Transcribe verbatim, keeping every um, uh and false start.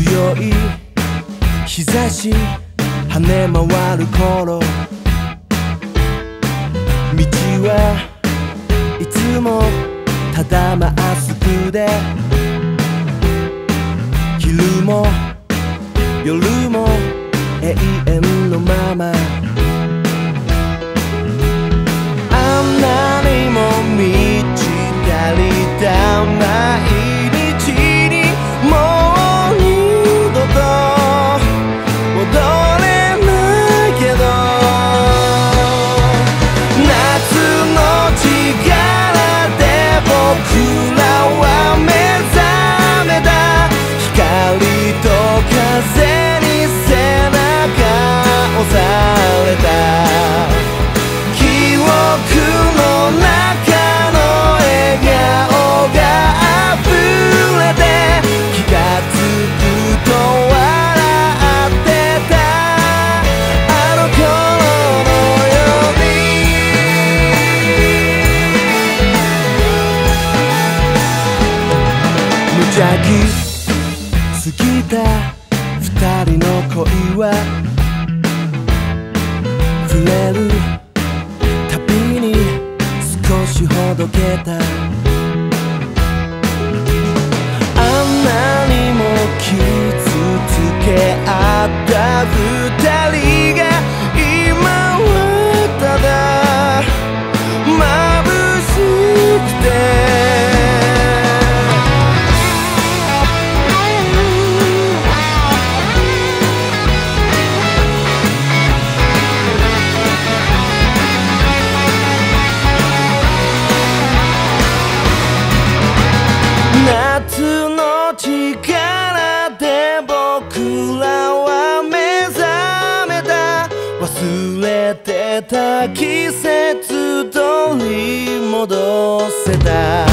強い日差し跳ね回る頃、道はいつもただまっすぐで、昼も夜も永遠のまま、あんなにも満ち足りた毎日にもう二度と戻れないけど、夏の力で僕らは目覚めた、光と風に背中押された、記憶の中の笑顔が溢れて、気がつくと笑ってたあの頃のように。無邪気過ぎた二人の恋は、触れるたびに少しほどけた、あんなにも傷つけ合った二人が今はただ眩しくて、夏の力で僕らは目覚めた、忘れてた季節取り戻せた。